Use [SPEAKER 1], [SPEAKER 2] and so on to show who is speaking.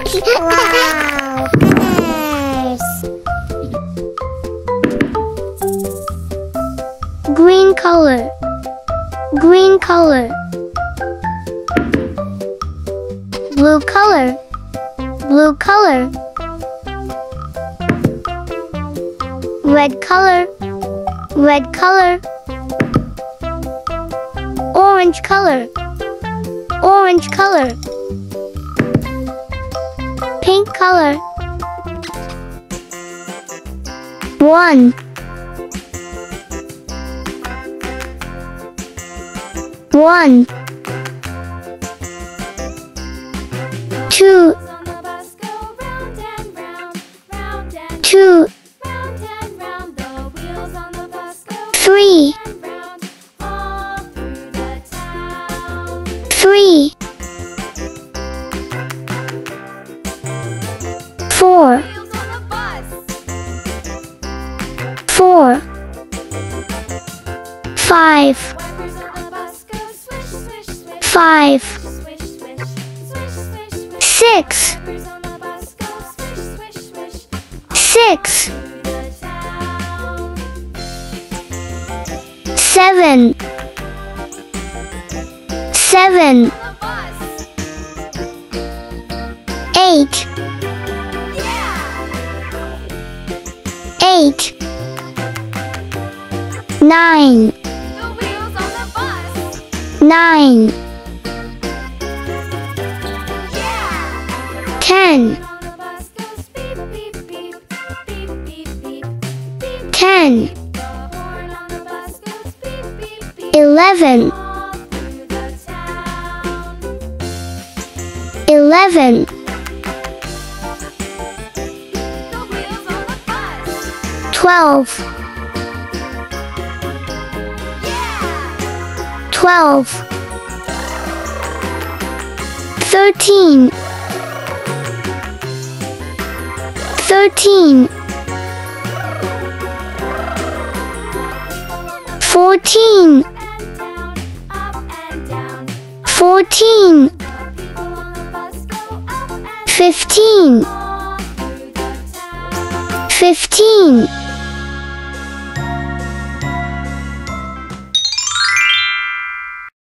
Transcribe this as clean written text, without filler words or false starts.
[SPEAKER 1] Wow, colors. Green color. Green color. Blue color. Blue color. Red color. Red color. Orange color. Orange color. Pink color. 1 1 2 2 3 3 4 4 5 5 6 6 7 7 8 8 9 9 10 10 11 11 12 12 13 13 14 14 15 15